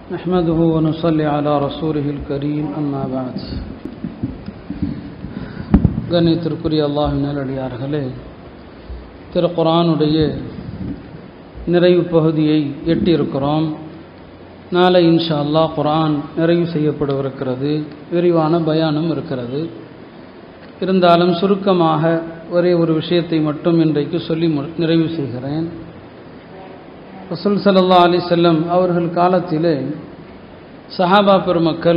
نحمده ونصلي على رسوله الكريم أما بعد கண்ணியத்திற்குரிய அல்லாஹ்வின் நல்லடியார்களே, திருக்குர்ஆனுடைய நிறைவு பகுதியை எட்டியிருக்கிறோம். நாளை இன்ஷா அல்லாஹ் குர்ஆன் நிறைவு செய்யப்படவிருக்கிறது. விரிவான பயானும் இருக்கிறது. இருந்தாலும் சுருக்கமாக ஒரே ஒரு விஷயத்தை மட்டும் இன்றைக்கு சொல்லி நிறைவு செய்கிறேன். ரசூல் ஸல்லல்லாஹு அலைஹி வஸல்லம் அவர்கள் காலத்திலே சஹாபா பெருமக்கள்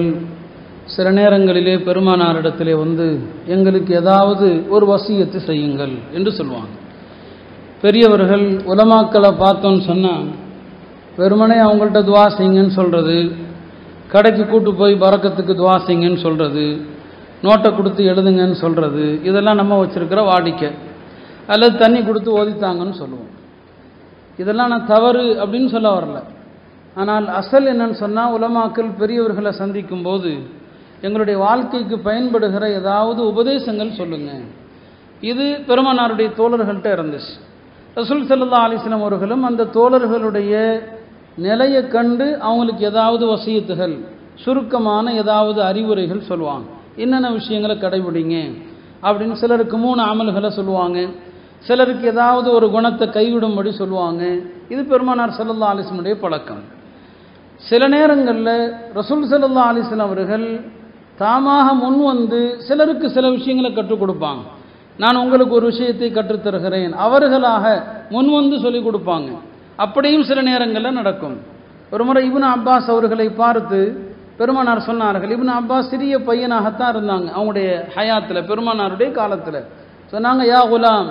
சில நேரங்களிலே பெருமானாரிடத்திலே வந்து எங்களுக்கு ஏதாவது ஒரு வசியத்து செய்யுங்கள் என்று சொல்லுவாங்க. பெரியவர்கள் உலமாக்களை பார்த்தோன்னு சொன்னால் வெறுமனே அவங்கள்ட்ட துவா செய்யுங்கன்னு சொல்கிறது, கடைக்கு கூட்டு போய் பரக்கத்துக்கு துவா செய்யுங்கன்னு சொல்கிறது, நோட்டை கொடுத்து எழுதுங்கன்னு சொல்கிறது, இதெல்லாம் நம்ம வச்சுருக்கிற வாடிக்கை. அல்லது தண்ணி கொடுத்து ஓதித்தாங்கன்னு சொல்லுவோம். இதெல்லாம் நான் தவறு அப்படின்னு சொல்ல வரல. ஆனால் அசல் என்னன்னு சொன்னால், உலமாக்கள் பெரியவர்களை சந்திக்கும் போது எங்களுடைய வாழ்க்கைக்கு பயன்படுகிற ஏதாவது உபதேசங்கள் சொல்லுங்கள். இது பெருமானாருடைய தோழர்கள்ட்ட இருந்துச்சு. ரசூல் ஸல்லல்லாஹு அலைஹி வஸல்லம் அவர்களும் அந்த தோழர்களுடைய நிலையை கண்டு அவங்களுக்கு ஏதாவது வசியத்துகள், சுருக்கமான ஏதாவது அறிவுரைகள் சொல்லுவாங்க. என்னென்ன விஷயங்களை கடைபிடிங்க அப்படின்னு. சிலருக்கு 3 அமல்களை சொல்லுவாங்க, சிலருக்கு ஏதாவது ஒரு குணத்தை கைவிடும்படி சொல்லுவாங்க. இது பெருமானார் ஸல்லல்லாஹு அலைஹி வஸல்லம் பழக்கம். சில நேரங்களில் ரசூல் ஸல்லல்லாஹு அலைஹி வஸல்லம் அவர்கள் தாமாக முன் வந்து சிலருக்கு சில விஷயங்களை கற்றுக் கொடுப்பாங்க. நான் உங்களுக்கு ஒரு விஷயத்தை கற்றுத்தருகிறேன், அவர்களாக முன் வந்து சொல்லிக் கொடுப்பாங்க. அப்படியும் சில நேரங்களில் நடக்கும். ஒரு முறை இப்னு அப்பாஸ் அவர்களை பார்த்து பெருமானார் சொன்னார்கள். இப்னு அப்பாஸ் சிறிய பையனாகத்தான் இருந்தாங்க அவங்களுடைய ஹயாத்தில், பெருமானாருடைய காலத்தில். சொன்னாங்க, யா குலாம்,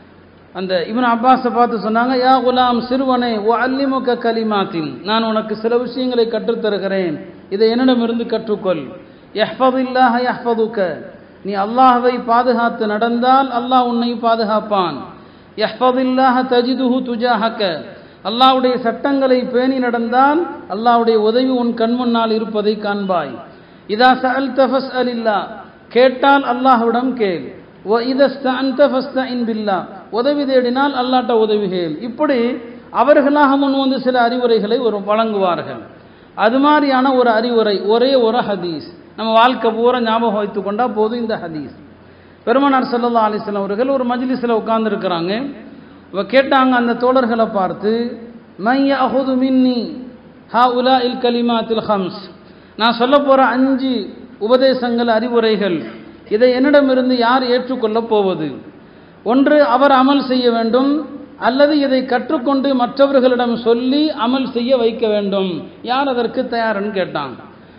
அந்த இப்னு அப்பாஸை பார்த்து சொன்னாங்க, யா குலாம் சிறுவனே, ஓ அல்லிமுக கலிமாத்தின், நான் உனக்கு சில விஷயங்களை கற்றுத்தருகிறேன், இதை என்னிடமிருந்து கற்றுக்கொள். யஹ்ஃபதில்லாஹ யஹ்ஃபதுக, நீ அல்லாஹ்வை பாதுகாத்து நடந்தால் அல்லாஹ் உன்னை பாதுகாப்பான். யஹ்ஃபதில்லாஹ தஜிதுஹு துஜாஹக, அல்லாஹ்வுடைய சட்டங்களை பேணி நடந்தால் அல்லாஹ்வுடைய உதவி உன் கண்முன்னால் இருப்பதை காண்பாய். இதா சஅல்த ஃபஸ்அலில்லாஹ், கேட்டால் அல்லாஹ்விடம் கேள். வ இதா ஸ்தஅன்த ஃபஸ்தஇன் பில்லாஹ், உதவி தேடினால் அல்லாஹ்ட்ட உதவி கேள். இப்படி அவர்களாக முன் வந்து சில அறிவுரைகளை வழங்குவார்கள். அது மாதிரியான ஒரு அறிவுரை, ஒரே ஒரு ஹதீஸ், நம்ம வாழ்க்கை பூரா ஞாபகம் வைத்து கொண்டா போதும். இந்த ஹதீஸ் பெருமானார் ஸல்லல்லாஹு அலைஹி வஸல்லம் அவர்கள் ஒரு மஜ்லிஸில் உட்கார்ந்துருக்கிறாங்க. கேட்டாங்க அந்த தோழர்களை பார்த்து, மை யஅஹுது மின்னி ஹாஉலாஇல் கலிமாத்தில் ஹம்ஸ், நான் சொல்ல போகிற 5 உபதேசங்கள், அறிவுரைகள், இதை என்னிடமிருந்து யார் ஏற்றுக்கொள்ளப் போவது? ஒன்று, அவர் அமல் செய்ய வேண்டும், அல்லது இதை கற்றுக்கொண்டு மற்றவர்களிடம் சொல்லி அமல் செய்ய வைக்க வேண்டும். யார் அதற்கு தயார்னு கேட்டாங்க.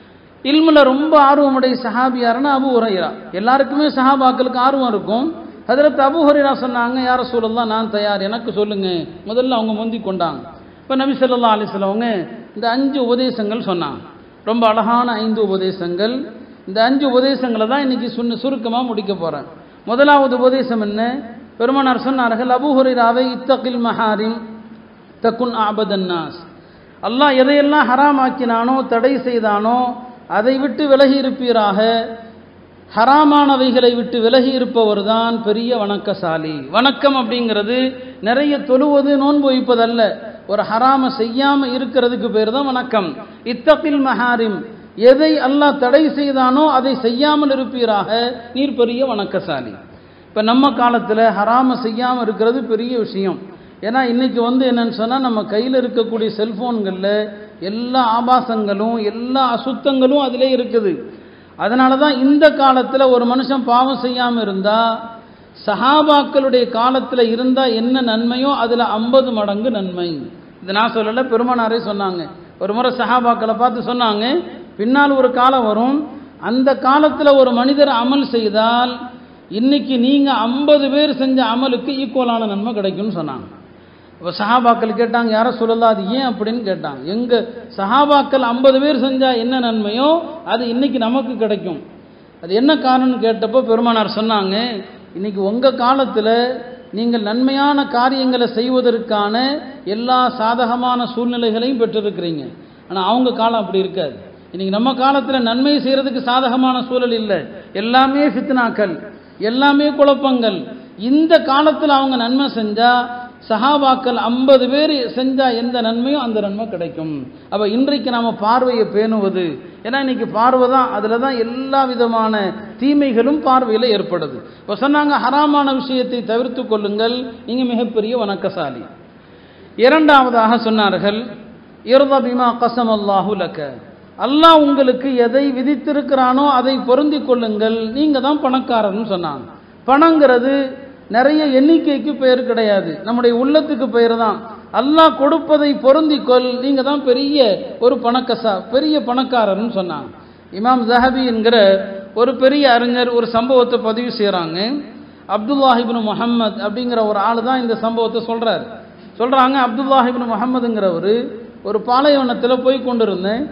இல்முல ரொம்ப ஆர்வமுடைய சஹாபியாருன்னா அபூ ஹுரைரா. எல்லாருக்குமே சஹாபாக்களுக்கு ஆர்வம் இருக்கும். ஹஜ்ரத் அபூ ஹுரைரா சொன்னாங்க, யா ரசூலல்லாஹ், நான் தயார், எனக்கு சொல்லுங்க. முதல்ல அவங்க முந்தி கொண்டாங்க. இப்போ நபி ஸல்லல்லாஹு அலைஹி வஸல்லம் அவங்க இந்த 5 உபதேசங்கள் சொன்னாங்க. ரொம்ப அழகான 5 உபதேசங்கள். இந்த 5 உபதேசங்களை தான் இன்னைக்கு சுருக்கமாக முடிக்க போகிறேன். முதலாவது உபதேசம் என்ன? பெருமானார் சொன்னார்கள், அபூ ஹுரைராவை, இத்தகில் மஹாரிம் தகுன் அபதன் நாஸ், அல்லாஹ் எதையெல்லாம் ஹராம் ஆக்கினானோ, தடை செய்தானோ அதை விட்டு விலகி இருப்பீராக. ஹராமானவைகளை விட்டு விலகி இருப்பவர் தான் பெரிய வணக்கசாலி. வணக்கம் அப்படிங்கிறது நிறைய தொழுவது, நோன்பு வைப்பதல்ல, ஒரு ஹராம செய்யாம இருக்கிறதுக்கு பேர் தான் வணக்கம். இத்தகில் மஹாரிம், எதை அல்லாஹ் தடை செய்தானோ அதை செய்யாமல் இருப்பீராக, நீர் பெரிய வணக்கசாலி. இப்போ நம்ம காலத்தில் ஹராம செய்யாமல் இருக்கிறது பெரிய விஷயம். ஏன்னா இன்னைக்கு என்னன்னு சொன்னால், நம்ம கையில் இருக்கக்கூடிய செல்ஃபோன்களில் எல்லா ஆபாசங்களும் எல்லா அசுத்தங்களும் அதிலே இருக்குது. அதனால தான் இந்த காலத்தில் ஒரு மனுஷன் பாவம் செய்யாமல் இருந்தால், சஹாபாக்களுடைய காலத்தில் இருந்தால் என்ன நன்மையோ அதில் 50 மடங்கு நன்மை. இது நான் சொல்லலை, பெருமானாரே சொன்னாங்க. ஒரு முறை சஹாபாக்களை பார்த்து சொன்னாங்க, பின்னால் ஒரு காலம் வரும், அந்த காலத்தில் ஒரு மனிதர் அமல் செய்தால் இன்னைக்கு நீங்கள் 50 பேர் செஞ்ச அமலுக்கு ஈக்குவலான நன்மை கிடைக்கும்னு சொன்னாங்க. இப்போ சஹாபாக்கள் கேட்டாங்க, யார சொல்லலாம், அது ஏன் அப்படின்னு கேட்டாங்க. எங்கள் சஹாபாக்கள் 50 பேர் செஞ்சால் என்ன நன்மையோ அது இன்னைக்கு நமக்கு கிடைக்கும். அது என்ன காரணம்னு கேட்டப்போ பெருமானார் சொன்னாங்க, இன்னைக்கு உங்கள் காலத்தில் நீங்கள் நன்மையான காரியங்களை செய்வதற்கான எல்லா சாதகமான சூழ்நிலைகளையும் பெற்றிருக்கிறீங்க. ஆனால் அவங்க காலம் அப்படி இருக்காது. இன்னைக்கு நம்ம காலத்தில் நன்மை செய்கிறதுக்கு சாதகமான சூழல் இல்லை, எல்லாமே ஃபித்னாக்கள், எல்லாமே குழப்பங்கள். இந்த காலத்தில் அவங்க நன்மை செஞ்சால் சஹாபாக்கள் 50 பேர் செஞ்சா எந்த நன்மையோ அந்த நன்மை கிடைக்கும். அப்போ இன்றைக்கு நாம் பார்வையை பேணுவது, ஏன்னா இன்னைக்கு பார்வை தான், அதில் தான் எல்லா விதமான தீமைகளும் பார்வையில் ஏற்படுது. இப்போ சொன்னாங்க ஹராமான விஷயத்தை தவிர்த்து கொள்ளுங்கள், நீங்கள் மிகப்பெரிய வணக்கசாலி. இரண்டாவதாக சொன்னார்கள் இர்த பிமா கஸமல்லாஹு லக, அல்லாஹ் உங்களுக்கு எதை விதித்திருக்கிறானோ அதை பொருந்தி கொள்ளுங்கள், நீங்கள் தான் பணக்காரர்னு சொன்னாங்க. பணங்கிறது நிறைய எண்ணிக்கைக்கு பெயர் கிடையாது, நம்முடைய உள்ளத்துக்கு பெயர் தான். அல்லாஹ் கொடுப்பதை பொருந்திக்கொள், நீங்கள் தான் பெரிய ஒரு பெரிய பணக்காரர்னு சொன்னாங்க. இமாம் ஸஹபி என்கிற ஒரு பெரிய அறிஞர் ஒரு சம்பவத்தை பதிவு செய்கிறாங்க. அப்துல்லாஹ் இப்னு முஹம்மத் அப்படிங்கிற ஒரு ஆள் தான் இந்த சம்பவத்தை சொல்கிறாங்க. அப்துல்லாஹ் இப்னு முஹம்மதுங்கிறவர் ஒரு பாலைவனத்தில் போய் கொண்டிருந்தேன்,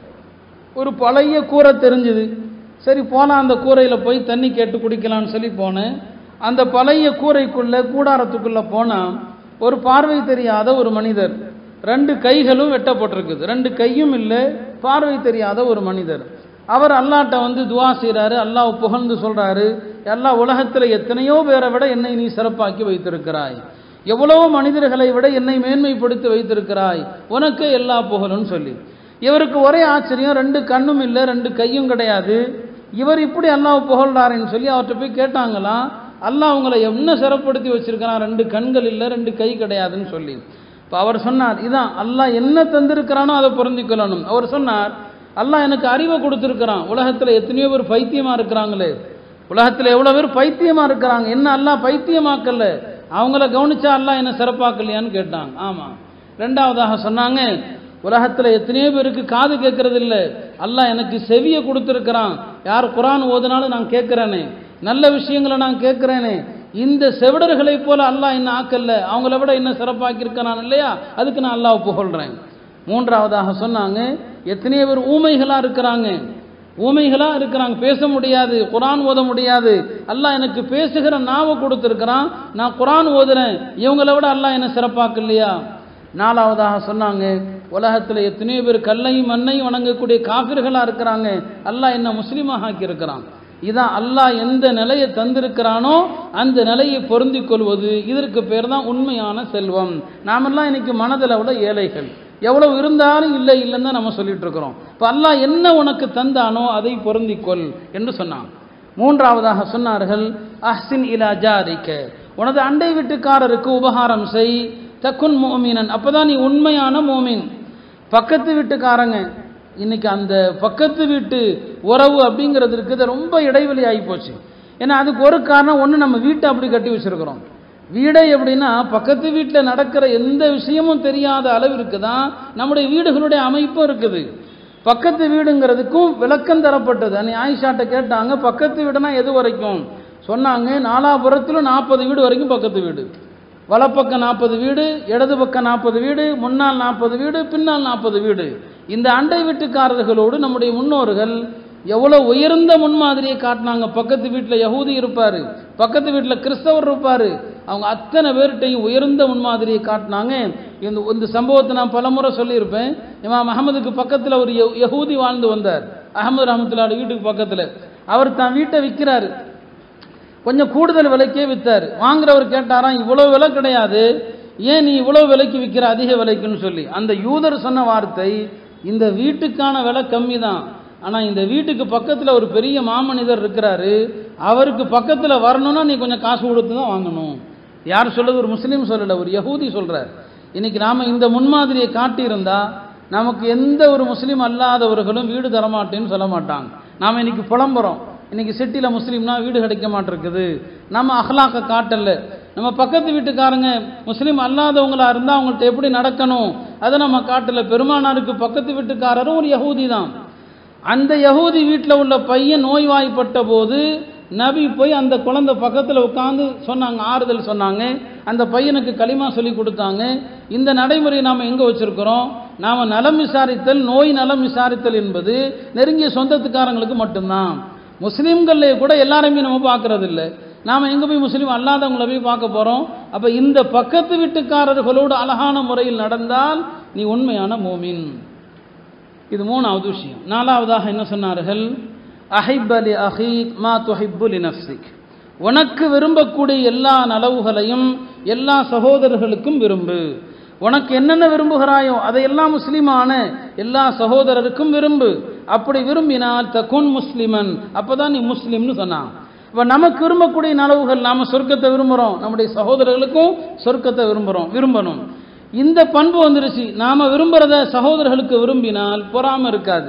ஒரு பழைய கூரை தெரிஞ்சுது. சரி போனால் அந்த கூரையில் போய் தண்ணி கேட்டு குடிக்கலான்னு சொல்லி போனேன். அந்த பழைய கூரைக்குள்ளே கூடாரத்துக்குள்ளே போனால் ஒரு பார்வை தெரியாத ஒரு மனிதர், 2 கைகளும் வெட்டப்பட்டிருக்குது, 2 கையும் இல்லை, பார்வை தெரியாத ஒரு மனிதர். அவர் அல்லாஹ்ட்ட வந்து துவா செய்கிறாரு, அல்லாஹ் புகழ்ந்து சொல்கிறாரு, அல்லாஹ் உலகத்தில் எத்தனையோ பேரை விட என்னை நீ சிறப்பாக்கி வைத்திருக்கிறாய், எவ்வளவோ மனிதர்களை விட என்னை மேன்மைப்படுத்தி வைத்திருக்கிறாய், உனக்கு எல்லா புகழும் சொல்லி. இவருக்கு ஒரே ஆச்சரியம், 2 கண்ணும் இல்லை, 2 கையும் கிடையாது, இவர் இப்படி அல்லாஹ் புகழ்றாருன்னு சொல்லி அவர்கிட்ட போய் கேட்டாங்களாம், அல்லாஹ் அவங்களை என்ன சிறப்படுத்தி வச்சிருக்கிறான், 2 கண்கள் இல்லை, 2 கை கிடையாதுன்னு சொல்லி. இப்போ அவர் சொன்னார், இதான் அல்லாஹ் என்ன தந்திருக்கிறானோ அதை பொருந்திக்கொள்ளணும். அவர் சொன்னார், அல்லாஹ் எனக்கு அறிவை கொடுத்துருக்கிறான், உலகத்தில் எத்தனையோ பேர் பைத்தியமாக இருக்கிறாங்களே, உலகத்தில் எவ்வளோ பேர் பைத்தியமாக இருக்கிறாங்க, என்ன அல்லாஹ் பைத்தியமாக்கல, அவங்கள கவனிச்சா அல்லாஹ் என்ன சிறப்பாக்கலையான்னு கேட்டாங்க. ஆமாம். ரெண்டாவதாக சொன்னாங்க, உலகத்தில் எத்தனையோ பேருக்கு காது கேட்கறது இல்லை, அல்லாஹ் எனக்கு செவியை கொடுத்துருக்கிறான், யார் குரான் ஓதுனாலும் நான் கேட்குறேனே, நல்ல விஷயங்களை நான் கேட்குறேனே, இந்த செவிடர்களை போல அல்லாஹ் என்ன ஆக்கல்ல, அவங்கள விட என்ன சிறப்பாக்கியிருக்கிறான் இல்லையா, அதுக்கு நான் அல்லாஹ் புகழ்கிறேன். மூன்றாவதாக சொன்னாங்க, எத்தனையோ பேர் ஊமைகளாக இருக்கிறாங்க, பேச முடியாது, குரான் ஓத முடியாது, அல்லாஹ் எனக்கு பேசுகிற நாவை கொடுத்துருக்கிறான், நான் குரான் ஓதுறேன், இவங்களை விட அல்லாஹ் என்ன சிறப்பாக்கு இல்லையா. நாலாவதாக சொன்னாங்க, உலகத்தில் எத்தனையோ பேர் கல்லையும் மண்ணையும் வணங்கக்கூடிய காஃபிர்களாக இருக்கிறாங்க, அல்லாஹ் என்ன முஸ்லீமாக ஆக்கியிருக்கிறான். இதான் அல்லாஹ் எந்த நிலையை தந்திருக்கிறானோ அந்த நிலையை பொருந்தி கொள்வது, இதற்கு பேர் தான் உண்மையான செல்வம். நாமெல்லாம் இன்னைக்கு மனதில் விட ஏழைகள், எவ்வளவு இருந்தாலும் இல்லை இல்லைன்னு தான் நம்ம சொல்லிட்டு இருக்கிறோம். இப்போ அல்லாஹ் என்ன உனக்கு தந்தானோ அதை பொருந்திக்கொள் என்று சொன்னான். மூன்றாவதாக சொன்னார்கள், அஹ்சின் இலா ஜாரிக, உனது அண்டை வீட்டுக்காரருக்கு உபகாரம் செய், தக்குன் மோமினன், அப்பதான் நீ உண்மையான மோமின். பக்கத்து வீட்டுக்காரங்க, இன்னைக்கு அந்த பக்கத்து வீட்டு உறவு அப்படிங்கிறது இருக்குது, ரொம்ப இடைவெளி ஆகி போச்சு. ஏன்னா அதுக்கு ஒரு காரணம், ஒன்று நம்ம வீட்டை அப்படி கட்டி வச்சிருக்கிறோம். வீடை எப்படின்னா பக்கத்து வீட்டில் நடக்கிற எந்த விஷயமும் தெரியாத அளவிற்கு தான் நம்முடைய வீடுகளுடைய அமைப்பும் இருக்குது. பக்கத்து வீடுங்கிறதுக்கும் விளக்கம் தரப்பட்டது. அன்னை ஆயிஷாட்ட கேட்டாங்க, பக்கத்து வீடுனா எது வரைக்கும் சொன்னாங்க, நாலாபுரத்திலும் 40 வீடு வரைக்கும் பக்கத்து வீடு, வலப்பக்கம் 40 வீடு, இடது பக்கம் 40 வீடு, முன்னால் 40 வீடு, பின்னால் 40 வீடு. இந்த அண்டை வீட்டுக்காரர்களோடு நம்முடைய முன்னோர்கள் எவ்வளோ உயர்ந்த முன்மாதிரியை காட்டினாங்க. பக்கத்து வீட்டில் யஹூதி இருப்பார், பக்கத்து வீட்டில் கிறிஸ்தவர் இருப்பார், அவங்க அத்தனை பேர்கிட்டையும் உயர்ந்த முன்மாதிரியை காட்டினாங்க. இந்த சம்பவத்தை நான் பலமுறை சொல்லியிருப்பேன். இமாம் அஹமதுக்கு பக்கத்தில் ஒரு யஹூதி வாழ்ந்து வந்தார், அஹமது ரஹமத்துல்லாஹி வீட்டுக்கு பக்கத்தில். அவர் தான் வீட்டை விற்கிறாரு, கொஞ்சம் கூடுதல் விலைக்கே விற்றார். வாங்குறவர் கேட்டாராம், இவ்வளோ விலை கிடையாது, ஏன் நீ இவ்வளோ விலைக்கு விற்கிற, அதிக விலைக்குன்னு சொல்லி. அந்த யூதர் சொன்ன வார்த்தை, இந்த வீட்டுக்கான விலை கம்மி தான், ஆனால் இந்த வீட்டுக்கு பக்கத்தில் ஒரு பெரிய மாமனிதர் இருக்கிறாரு, அவருக்கு பக்கத்தில் வரணும்னா நீ கொஞ்சம் காசு கொடுத்து தான் வாங்கணும். யார் சொல்றது? ஒரு முஸ்லீம் சொல்லலை, ஒரு யஹூதி சொல்கிறார். இன்னைக்கு நாம் இந்த முன்மாதிரியை காட்டியிருந்தா நமக்கு எந்த ஒரு முஸ்லீம் அல்லாதவர்களும் வீடு தரமாட்டேன்னு சொல்ல மாட்டாங்க. நாம் இன்னைக்கு புலம்புறோம், இன்னைக்கு சிட்டியில் முஸ்லீம்னா வீடு கிடைக்க மாட்டிருக்குது, நம்ம அஹ்லாக்க காட்டல. நம்ம பக்கத்து வீட்டுக்காரங்க முஸ்லீம் அல்லாதவங்களா இருந்தால் அவங்கள்ட்ட எப்படி நடக்கணும் அதை நம்ம காட்டல. பெருமானாருக்கு பக்கத்து வீட்டுக்காரரும் ஒரு யஹூதி தான். அந்த யஹூதி வீட்டில் உள்ள பையன் நோய்வாய்ப்பட்ட போது நபி போய் அந்த குழந்தை பக்கத்தில் உட்காந்து சொன்னாங்க, ஆறுதல் சொன்னாங்க. அந்த பையனுக்கு களிமா சொல்லி கொடுத்தாங்க. இந்த நடைமுறையை நாம் எங்கே வச்சிருக்கிறோம்? நாம் நலம் விசாரித்தல், நோய் நலம் விசாரித்தல் என்பது நெருங்கிய சொந்தத்துக்காரங்களுக்கு மட்டும்தான். முஸ்லீம்களே கூட எல்லாருமே நம்ம பார்க்கறது இல்லை. நாம் எங்கே போய் முஸ்லீம் அல்லாதவங்களை போய் பார்க்க போகிறோம்? அப்போ இந்த பக்கத்து வீட்டுக்காரர்களோடு அழகான முறையில் நடந்தால் நீ உண்மையான மோமின். இது மூணாவது விஷயம். நாலாவதாக என்ன சொன்னார்கள்? அஹிப்பலி அஹீக் மா துஹிப்பு லி நஃப்ஸிக், உனக்கு விரும்பக்கூடிய எல்லா நலவுகளையும் எல்லா சகோதரர்களுக்கும் விரும்பு. உனக்கு என்னென்ன விரும்புகிறாயோ அதையெல்லாம் முஸ்லிமான எல்லா சகோதரருக்கும் விரும்பு. அப்படி விரும்பினால் தகுன் முஸ்லிமன், அப்பதான் நீ முஸ்லிம்னு சொன்னான். இப்போ நமக்கு விரும்பக்கூடிய நலவுகள், நாம சொர்க்கத்தை விரும்புகிறோம், நம்முடைய சகோதரர்களுக்கும் சொர்க்கத்தை விரும்பணும். இந்த பண்பு வந்துருச்சு. நாம விரும்புறத சகோதரர்களுக்கு விரும்பினால் பொறாமை இருக்காது,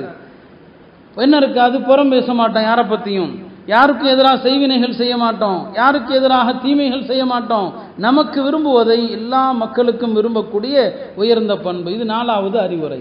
என்ன இருக்காது, புறம் பேச மாட்டோம், யாரை பற்றியும் யாருக்கு எதிராக செய்வினைகள் செய்ய மாட்டோம், யாருக்கு எதிராக தீமைகள் செய்ய மாட்டோம். நமக்கு விரும்புவதை எல்லா மக்களுக்கும் விரும்பக்கூடிய உயர்ந்த பண்பு. இது 4வது அறிவுரை.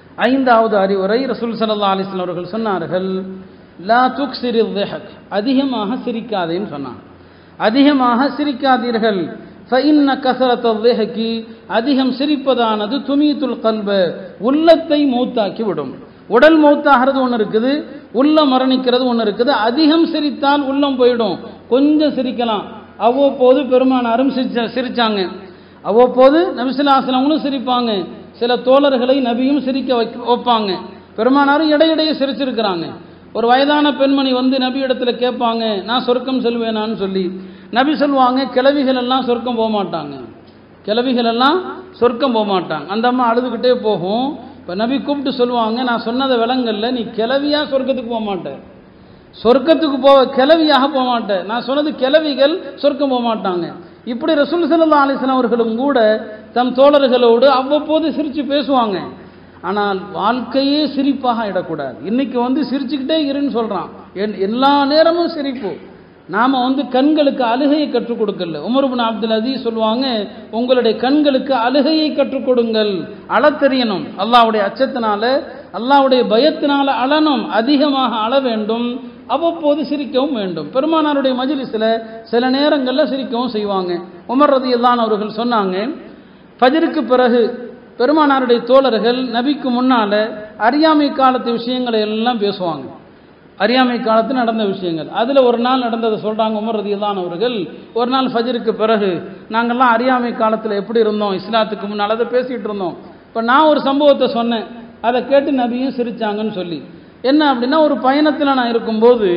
5வது அறிவுரை, ரசூல் ஸல்லல்லாஹு அலைஹி வஸல்லம் அவர்கள் சொன்னார்கள், லா துக்ஸிரில் ضحக், அதிகமாக சிரிக்காதேன்னு சொன்னாங்க. அதிகமாக சிரிக்காதீர்கள். ஃபஇன்ன கஸரத்தல் ضحகி, அதிகம் சிரிப்பதானது துமீத்துல் கல்ப, உள்ளத்தை மௌத்தாக்கி விடும். உடல் மௌத்தாகிறது ஒன்று இருக்குது, உள்ளம் மரணிக்கிறது ஒன்று இருக்குது. அதிகம் சிரித்தால் உள்ளம் போயிடும். கொஞ்சம் சிரிக்கலாம். அவ்வப்போது பெருமானாரும் சிரிச்சாங்க, அவ்வப்போது நபி ஸல்லல்லாஹு அலைஹி வஸல்லம் சிரிப்பாங்க. சில தோழர்களை நபியும் சிரிக்க வைப்பாங்க. பெருமானாரும் இடையிடையே சிரிச்சிருக்கிறாங்க. ஒரு வயதான பெண்மணி வந்து நபி இடத்துல கேட்பாங்க, நான் சொர்க்கம் செல்வேனான்னு சொல்லி. நபி சொல்லுவாங்க, கிழவிகள் எல்லாம் சொர்க்கம் போக மாட்டாங்க, கிழவிகள் எல்லாம் சொர்க்கம் போக மாட்டாங்க. அந்த அம்மா அழுதுகிட்டே போகும். இப்போ நபி கூப்பிட்டு சொல்லுவாங்க, நான் சொன்னதை விளங்கல்ல, நீ கிழவியா சொர்க்கத்துக்கு போக மாட்டேன், சொர்க்கத்துக்கு கிழவியாக போக மாட்டேன், நான் சொன்னது கிழவிகள் சொர்க்கம் போக மாட்டாங்க. இப்படி ரசூல் ஸல்லல்லாஹு அலைஹி வஸல்லம் அவர்களும் கூட தம் தோழர்களோடு அவ்வப்போது சிரித்து பேசுவாங்க. ஆனால் வாழ்க்கையே சிரிப்பாக ஆகிடக்கூடாது. இன்னைக்கு வந்து சிரிச்சுக்கிட்டே இருன்னு சொல்கிறான், எல்லா நேரமும் சிரிப்பு. நாம் வந்து கண்களுக்கு அழுகையை கற்றுக் கொடுக்கல. உமர் இப்னு அப்துல் அசீஸ் சொல்லுவாங்க, உங்களுடைய கண்களுக்கு அழுகையை கற்றுக் கொடுங்கள், அழத் தெரியணும். அல்லாஹ்வுடைய அச்சத்தினால, அல்லாஹ்வுடைய பயத்தினால அழணும், அதிகமாக அழ வேண்டும், அவ்வப்போது சிரிக்கவும் வேண்டும். பெருமானாருடைய மஜ்லிஸில் சில நேரங்களில் சிரிக்கவும் செய்வாங்க. உமர் ரலியல்லாஹு அன்ஹு அவர்கள் சொன்னாங்க, ஃபஜ்ருக்கு பிறகு பெருமானாருடைய தோழர்கள் நபிக்கு முன்னால் அறியாமை காலத்து விஷயங்களை எல்லாம் பேசுவாங்க. அறியாமை காலத்தில் நடந்த விஷயங்கள். அதில் ஒரு நாள் நடந்ததை சொல்கிறாங்க உமர் ரலியல்லாஹு அன்ஹு அவர்கள். ஒரு நாள் ஃபஜ்ருக்கு பிறகு நாங்கள்லாம் அறியாமை காலத்தில் எப்படி இருந்தோம், இஸ்லாத்துக்கு முன்னால் அதை பேசிகிட்டு இருந்தோம். இப்போ நான் ஒரு சம்பவத்தை சொன்னேன், அதை கேட்டு நபியும் சிரித்தாங்கன்னு சொல்லி. என்ன அப்படின்னா, ஒரு பயணத்தில் நான் இருக்கும்போது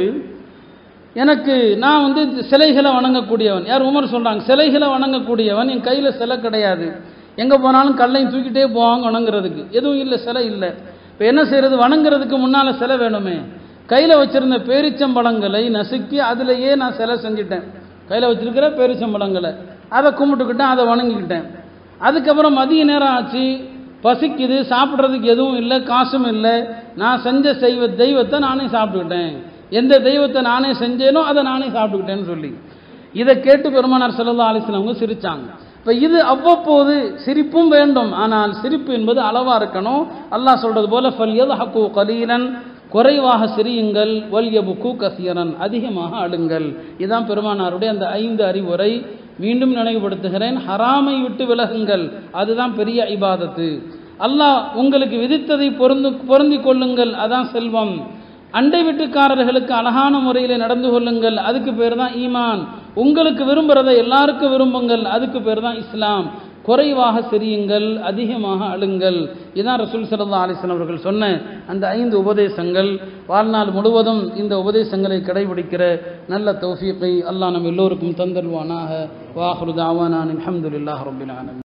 எனக்கு நான் வந்து சிலைகளை வணங்கக்கூடியவன். யார்? உமர் சொல்கிறாங்க, சிலைகளை வணங்கக்கூடியவன், என் கையில் சிலை கிடையாது, எங்கே போனாலும் கல்லையும் தூக்கிட்டே போவாங்க வணங்குறதுக்கு, எதுவும் இல்லை, சிலை இல்லை. இப்போ என்ன செய்கிறது, வணங்குறதுக்கு முன்னால் சிலை வேணுமே. கையில் வச்சுருந்த பேரிச்சம்பழங்களை நசுக்கி அதிலேயே நான் சிலை செஞ்சுட்டேன். கையில் வச்சுருக்கிற பேரிச்சம்பழங்களை அதை கும்பிட்டுக்கிட்டேன், அதை வணங்கிக்கிட்டேன். அதுக்கப்புறம் மதிய நேரம் ஆச்சு, பசிக்குது, சாப்பிட்றதுக்கு எதுவும் இல்லை, காசும் இல்லை. நான் செஞ்ச தெய்வத்தை நானே சாப்பிட்டுக்கிட்டேன், எந்த தெய்வத்தை நானே செஞ்சேனோ அதை நானே சாப்பிட்டுக்கிட்டேன்னு சொல்லி. இதை கேட்டு பெருமானார் ஸல்லல்லாஹு அலைஹி வஸல்லம் அவங்க சிரித்தாங்க. இப்போ இது அவ்வப்போது சிரிப்பும் வேண்டும், ஆனால் சிரிப்பு என்பது அளவாக இருக்கணும். அல்லாஹ் சொல்கிறது போல, ஃபல்யத்ஹகு கலீலன், குறைவாக சிரியுங்கள், வல்யபுகு கஸீரன், அதிகமாக அழுங்கள். இதுதான் பெருமானாருடைய அந்த 5 அறிவுரை. மீண்டும் நினைவுபடுத்துகிறேன், ஹராமை விட்டு விலகுங்கள், அதுதான் பெரிய இபாதத்து. அல்லாஹ் உங்களுக்கு விதித்ததை பொருந்தி கொள்ளுங்கள், அதான் செல்வம். அண்டை வீட்டுக்காரர்களுக்கு அழகான முறையில் நடந்து கொள்ளுங்கள், அதுக்கு பேர் தான் ஈமான். உங்களுக்கு விரும்புகிறதை எல்லாருக்கும் விரும்புங்கள், அதுக்கு பேர் தான் இஸ்லாம். குறைவாக சிரியுங்கள், அதிகமாக அழுங்கள். இதுதான் ரசூல் ஸல்லல்லாஹு அலைஹி வஸல்லம் அவர்கள் சொன்ன அந்த 5 உபதேசங்கள். வாழ்நாள் முழுவதும் இந்த உபதேசங்களை கடைபிடிக்கிற நல்ல தௌஃபீகை அல்லாஹ் நம் எல்லோருக்கும் தந்தல்வானாக. வ ஆகிரு தஅவானா அல்ஹம்துலில்லாஹி ரப்பில் ஆலமீன்.